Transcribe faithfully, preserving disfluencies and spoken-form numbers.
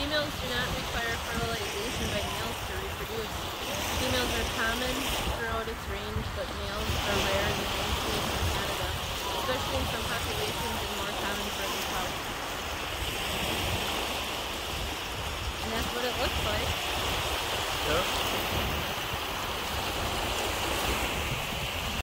Females do not require fertilization by males to reproduce. Females are common throughout its range, but males are rare in the United States and Canada, especially in some populations and more common further south. And that's what it looks like. Yeah.